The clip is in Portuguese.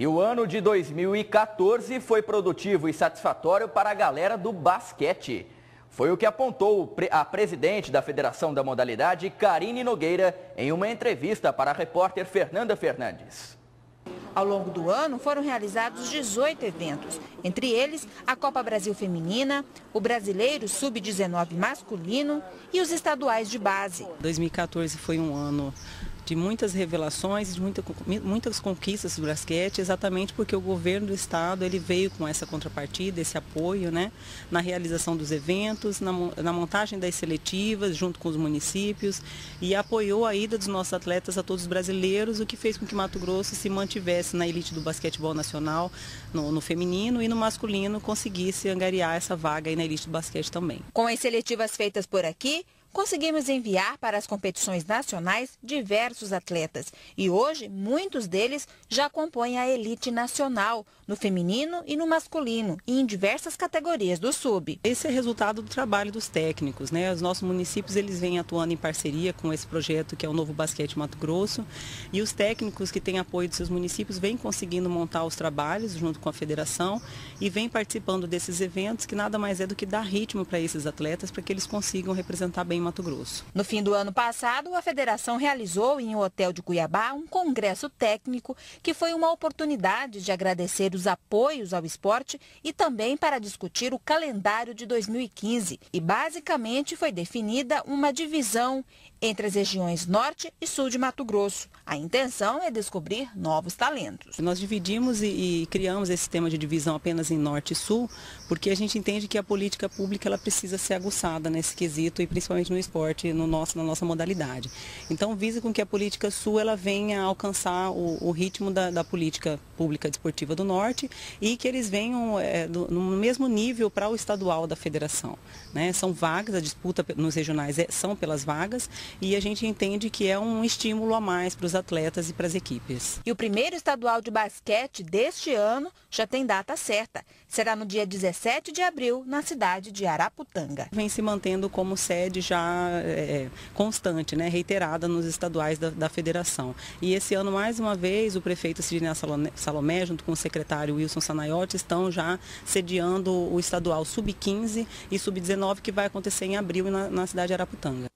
E o ano de 2014 foi produtivo e satisfatório para a galera do basquete. Foi o que apontou a presidente da Federação da Modalidade, Karine Nogueira, em uma entrevista para a repórter Fernanda Fernandes. Ao longo do ano foram realizados 18 eventos, entre eles a Copa Brasil Feminina, o Brasileiro Sub-19 masculino e os estaduais de base. 2014 foi um ano de muitas revelações, de muitas conquistas do basquete, exatamente porque o governo do estado ele veio com essa contrapartida, esse apoio, né, na realização dos eventos, na montagem das seletivas, junto com os municípios, e apoiou a ida dos nossos atletas a todos os brasileiros, o que fez com que Mato Grosso se mantivesse na elite do basquetebol nacional, no feminino, e no masculino conseguisse angariar essa vaga aí na elite do basquete também. Com as seletivas feitas por aqui, conseguimos enviar para as competições nacionais diversos atletas e hoje muitos deles já compõem a elite nacional, no feminino e no masculino e em diversas categorias do sub. Esse é resultado do trabalho dos técnicos, né? Os nossos municípios eles vêm atuando em parceria com esse projeto que é o Novo Basquete Mato Grosso e os técnicos que têm apoio dos seus municípios vêm conseguindo montar os trabalhos junto com a federação e vêm participando desses eventos que nada mais é do que dar ritmo para esses atletas para que eles consigam representar bem Mato Grosso. No fim do ano passado, a federação realizou em um hotel de Cuiabá um congresso técnico que foi uma oportunidade de agradecer os apoios ao esporte e também para discutir o calendário de 2015. E basicamente foi definida uma divisão entre as regiões norte e sul de Mato Grosso. A intenção é descobrir novos talentos. Nós dividimos e criamos esse sistema de divisão apenas em norte e sul, porque a gente entende que a política pública ela precisa ser aguçada nesse quesito e principalmente no esporte, na nossa modalidade. Então visa com que a política sul ela venha alcançar o ritmo da política pública desportiva do norte e que eles venham no mesmo nível para o estadual da federação, né? São vagas, a disputa nos regionais são pelas vagas e a gente entende que é um estímulo a mais para os atletas e para as equipes. E o primeiro estadual de basquete deste ano já tem data certa. Será no dia 17 de abril, na cidade de Araputanga. Vem se mantendo como sede já constante, né, reiterada nos estaduais da federação. E esse ano, mais uma vez, o prefeito Sidney Salomé, junto com o secretário Wilson Sanaiotti, estão já sediando o estadual Sub-15 e Sub-19, que vai acontecer em abril na cidade de Araputanga.